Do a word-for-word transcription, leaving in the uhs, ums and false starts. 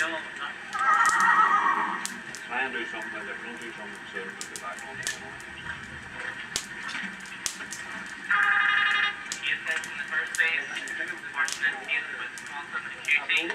Try and do something different, do something soon to get back on the channel. Case in the first base, unfortunate case with constant acute.